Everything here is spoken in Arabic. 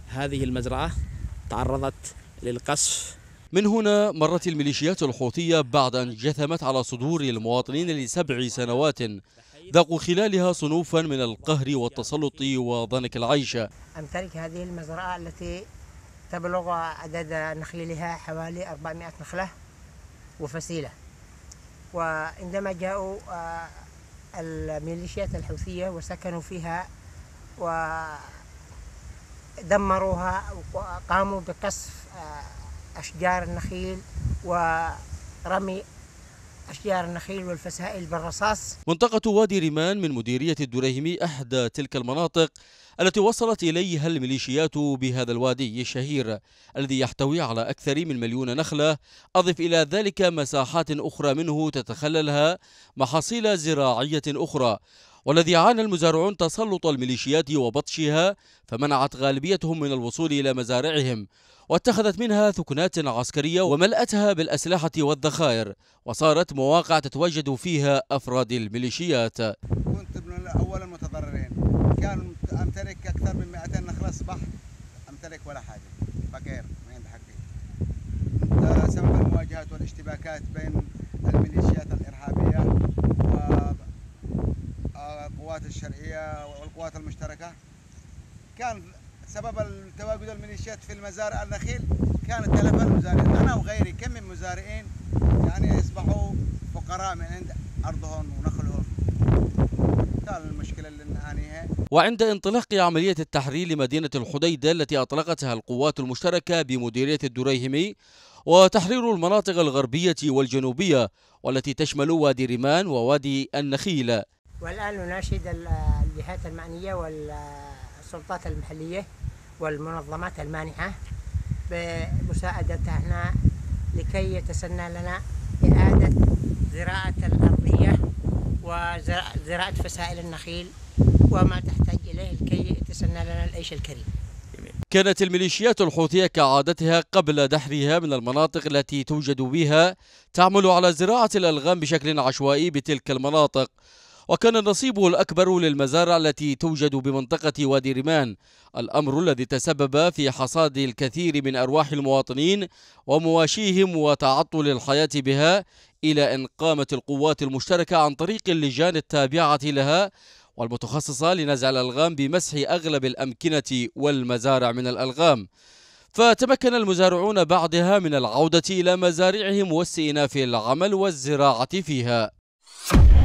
هذه المزرعة تعرضت للقصف. من هنا مرت الميليشيات الحوثية بعد أن جثمت على صدور المواطنين ل7 سنوات ذاقوا خلالها صنوفا من القهر والتسلط وضنك العيش. أمتلك هذه المزرعة التي تبلغ عدد نخيلها حوالي 400 نخلة وفسيلة، وعندما جاءوا الميليشيات الحوثية وسكنوا فيها ودمروها وقاموا بقصف أشجار النخيل ورمي أشجار النخيل والفسائل بالرصاص. منطقة وادي ريمان من مديرية الدريهمي أحدى تلك المناطق التي وصلت إليها الميليشيات بهذا الوادي الشهير الذي يحتوي على أكثر من 1,000,000 نخلة. أضف إلى ذلك مساحات أخرى منه تتخللها محاصيل زراعية أخرى، والذي عانى المزارعون تسلط الميليشيات وبطشها، فمنعت غالبيتهم من الوصول إلى مزارعهم، واتخذت منها ثكنات عسكرية وملأتها بالأسلحة والذخائر، وصارت مواقع تتواجد فيها أفراد الميليشيات. كنت من أول المتضررين، كان أمتلك أكثر من 200 نخلة، أصبحت أمتلك ولا حاجة، فقير ما عندي حقي. سبب المواجهات والاشتباكات بين الميليشيات الإرهابية والقوات الشرعية والقوات المشتركة، كان سبب تواجد الميليشيات في المزارع النخيل كانت تلف المزارعين. أنا وغيري كم من مزارعين يعني أصبحوا فقراء من عند أرضهم ونخلهم. كان المشكلة اللي نعانيها. وعند انطلاق عملية التحرير لمدينة الحديدة التي أطلقتها القوات المشتركة بمديرية الدريهمي، وتحرير المناطق الغربية والجنوبية والتي تشمل وادي ريمان ووادي النخيل. والآن نناشد الجهات المعنية والسلطات المحلية والمنظمات المانحة بمساعدتنا لكي يتسنى لنا إعادة زراعة الأرضية وزراعة فسائل النخيل وما تحتاج إليه لكي يتسنى لنا العيش الكريم. كانت الميليشيات الحوثية كعادتها قبل دحرها من المناطق التي توجد بها تعمل على زراعة الألغام بشكل عشوائي بتلك المناطق، وكان النصيب الأكبر للمزارع التي توجد بمنطقة وادي ريمان، الأمر الذي تسبب في حصاد الكثير من أرواح المواطنين ومواشيهم وتعطل الحياة بها، إلى أن قامت القوات المشتركة عن طريق اللجان التابعة لها والمتخصصة لنزع الألغام بمسح أغلب الأمكنة والمزارع من الألغام، فتمكن المزارعون بعدها من العودة إلى مزارعهم واستئناف العمل والزراعة فيها.